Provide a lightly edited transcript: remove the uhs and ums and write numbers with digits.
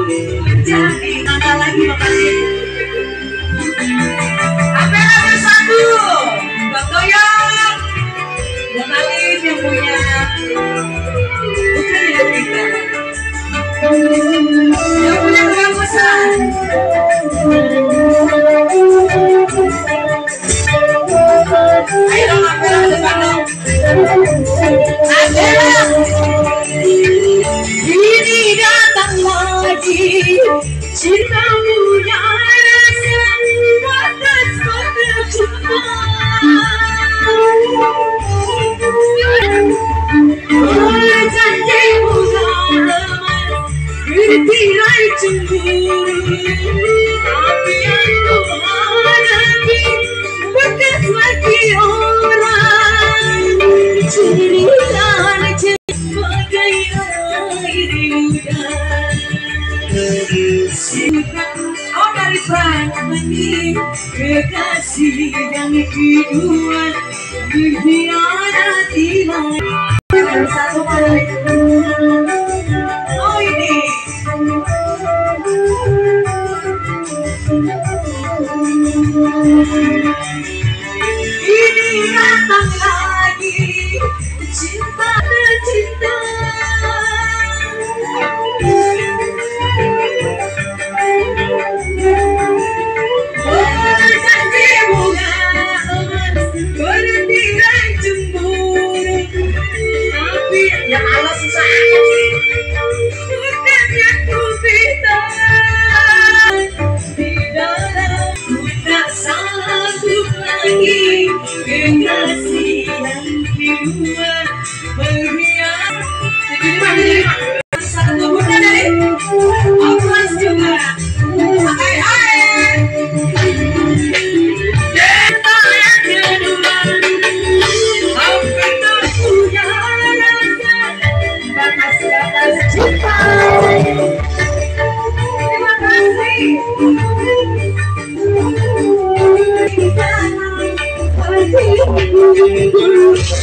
Jadi tambah lagi makasih. Apel nomor 1 buat Toyong, buat Alif yang punya bukan yang kita, yang punya kebagusan. Ayo dong Apel ke depan dong. Apel. Ini datang lagi cintamu yang rasa batas cinta. Oleh janjimu lama bertirai cemburu, tapi aku hadapi bekas lagi orang. Cerita sebagai air hujan. Oh dari Prani, kekasih yang kedua dikhianati lagi. Satu kali. Oh ini. Ini datang lagi cinta dan cinta. Yang Allah susah sih. Bukan yang ku minta. Di dalam ku tak sanggup lagi kekasih yang kedua berkhianat. Satu bunda dari Oplas juga. Hai hai. Cinta yang kedua hampir tak punya rasa batas-batas cinta. Terima kasih. Hatiku